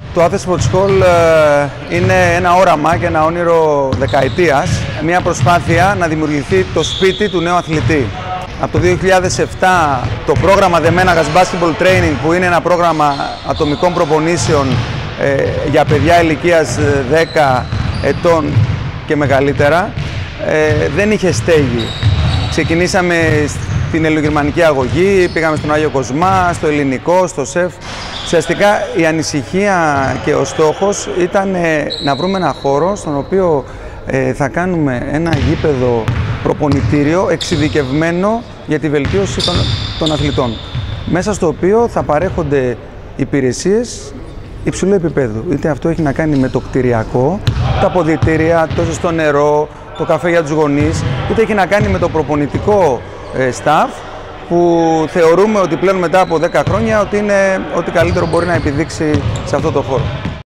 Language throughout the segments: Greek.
Το Athens Sport School είναι ένα όραμα και ένα όνειρο δεκαετίας, μια προσπάθεια να δημιουργηθεί το σπίτι του νέου αθλητή. Από το 2007 το πρόγραμμα The Menagas Basketball Training, που είναι ένα πρόγραμμα ατομικών προπονήσεων για παιδιά ηλικίας 10 ετών και μεγαλύτερα, δεν είχε στέγη. Ξεκινήσαμε στην ελληνογερμανική αγωγή, πήγαμε στον Άγιο Κοσμά, στο ελληνικό, στο ΣΕΦ. Ουσιαστικά η ανησυχία και ο στόχος ήταν να βρούμε ένα χώρο στον οποίο θα κάνουμε ένα γήπεδο προπονητήριο εξειδικευμένο για τη βελτίωση των αθλητών, μέσα στο οποίο θα παρέχονται υπηρεσίες υψηλού επίπεδου. Είτε αυτό έχει να κάνει με το κτηριακό, τα αποδυτήρια, το ζεστό νερό, το καφέ για τους γονείς, είτε έχει να κάνει με το προπονητικό staff, που θεωρούμε ότι πλέον μετά από 10 χρόνια ότι είναι ό,τι καλύτερο μπορεί να επιδείξει σε αυτό το χώρο.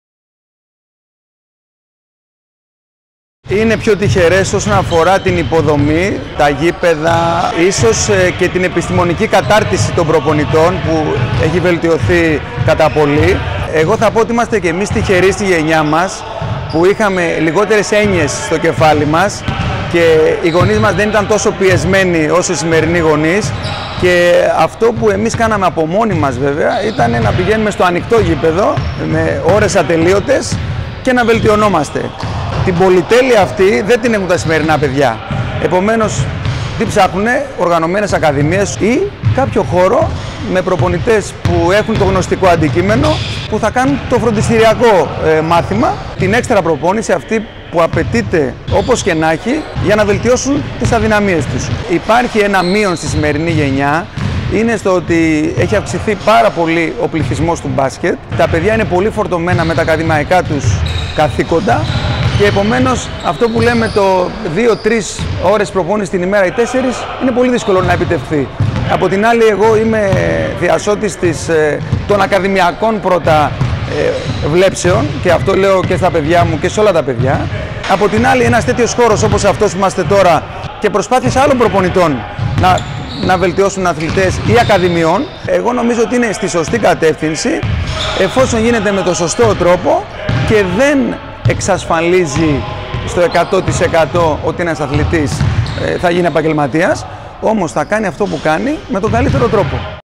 Είναι πιο τυχερές όσον αφορά την υποδομή, τα γήπεδα, ίσως και την επιστημονική κατάρτιση των προπονητών που έχει βελτιωθεί κατά πολύ. Εγώ θα πω ότι είμαστε και εμείς τυχεροί στη γενιά μας που είχαμε λιγότερες έννοιες στο κεφάλι μας και οι γονείς μας δεν ήταν τόσο πιεσμένοι όσο οι σημερινοί γονείς, και αυτό που εμείς κάναμε από μόνοι μας βέβαια ήταν να πηγαίνουμε στο ανοιχτό γήπεδο με ώρες ατελείωτες και να βελτιωνόμαστε. Την πολυτέλεια αυτή δεν την έχουν τα σημερινά παιδιά. Επομένως, τι ψάχνουνε? Οργανωμένες ακαδημίες ή κάποιο χώρο με προπονητές που έχουν το γνωστικό αντικείμενο, που θα κάνουν το φροντιστηριακό μάθημα, την έξτρα προπόνηση αυτή που απαιτείται όπως και να έχει για να βελτιώσουν τις αδυναμίες τους. Υπάρχει ένα μείον στη σημερινή γενιά, είναι στο ότι έχει αυξηθεί πάρα πολύ ο πληθυσμός του μπάσκετ. Τα παιδιά είναι πολύ φορτωμένα με τα ακαδημαϊκά τους καθήκοντα και επομένως αυτό που λέμε το 2-3 ώρες προπόνηση την ημέρα ή 4 είναι πολύ δύσκολο να επιτευχθεί. Από την άλλη, εγώ είμαι διασώτης των ακαδημιακών πρώτα βλέψεων, και αυτό λέω και στα παιδιά μου και σε όλα τα παιδιά. Από την άλλη, ένας τέτοιος χώρος όπως αυτός που είμαστε τώρα και προσπάθειες άλλων προπονητών να βελτιώσουν αθλητές ή ακαδημιών, εγώ νομίζω ότι είναι στη σωστή κατεύθυνση, εφόσον γίνεται με το σωστό τρόπο και δεν εξασφαλίζει στο 100% ότι ένας αθλητής θα γίνει επαγγελματίας, όμως θα κάνει αυτό που κάνει με τον καλύτερο τρόπο.